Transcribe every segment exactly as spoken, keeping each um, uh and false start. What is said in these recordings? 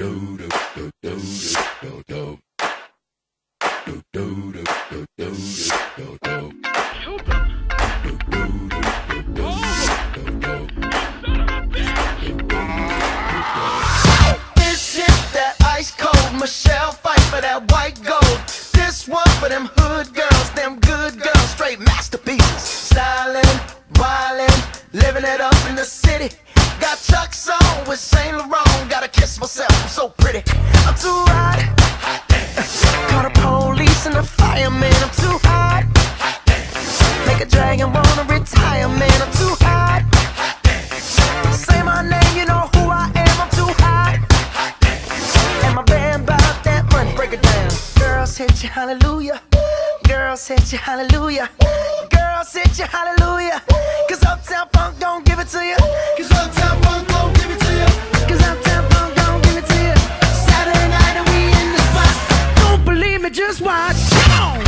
Michelle fight for that white gold. This one for them hood girls, them good girls, straight masterpieces. Stylin', wildin', living it up in the city. Got Chuck's on with Saint Laurent. Gotta kiss myself, I'm so pretty. I'm too hot. Call the police and the fireman. I'm too hot. Make a dragon wanna retire, man. I'm too hot. Say my name, you know who I am. I'm too hot. And my band about that money. Break it down. Girls hit you, hallelujah. Girls hit you, hallelujah. Girls hit you, hallelujah. Cause Uptown Funk don't give it to you. Cause Uptown Funk don't give it to you. Cause Uptown Funk don't give it to you. Saturday night and we in the spot. Don't believe me, just watch. Come on.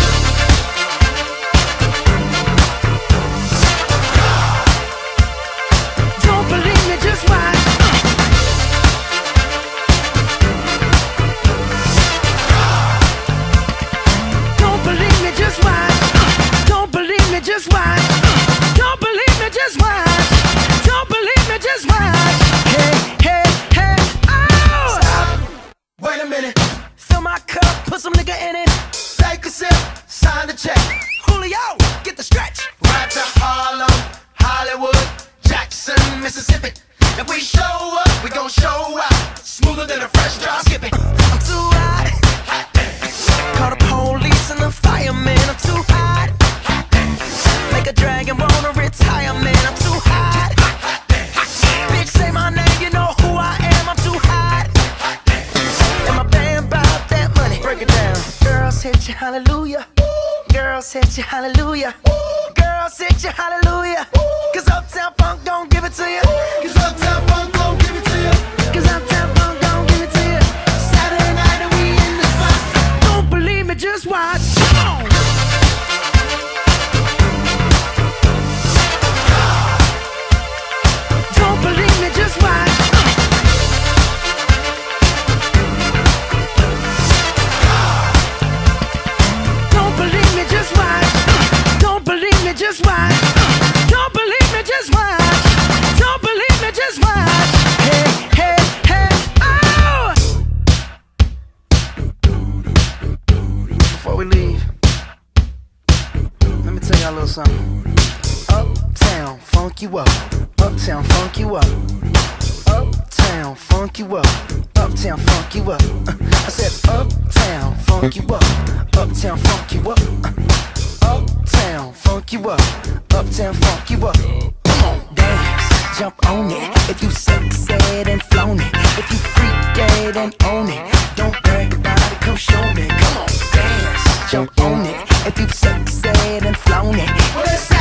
Don't believe me, just watch. Just watch. Don't believe me, just watch. Don't believe me, just watch. Don't believe me, just watch. Hey, hey, hey, oh! Stop. Wait a minute. Fill my cup, put some nigga in it. Take a sip, sign the check. Julio, get the stretch. Right to Harlem, Hollywood, Jackson, Mississippi. If we show up, we gon' show out. Smoother than a fresh drop skipping. I'm too hot. Call the police and the fireman. I'm too hot. Make a dragon wanna retire, man. I'm too hot. Bitch, say my name, you know who I am. I'm too hot. And my band bout that money. Break it down. Girls hit you, hallelujah. Girls hit you, hallelujah. Girls hit you, hallelujah. Cause Uptown Funk don't give it to you. Cause Uptown Funk don't give it to you. Cause Uptown Funk don't give it to you. Saturday night and we in the spot. Don't believe me, just watch. Come on. Don't believe me, just watch. Don't believe me, just watch. Don't believe me, just watch. Don't believe me, just watch. Don't believe me, just watch. Hey, hey, hey, oh! Before we leave, let me tell y'all a little something. Uptown, funk you up. Uptown, funk you up. Uptown, funk you up. Uptown, funk you up. Uh, I said uptown, funk you up. Uptown, funk you up. Uh, uptown, funk you up. Uptown, funk you up. Come on, dance, jump on it. If you sexed and flown it. If you freaked and own it. Don't brag about it, come show me. Come on, dance, jump on it. If you sexed and flown it. Well,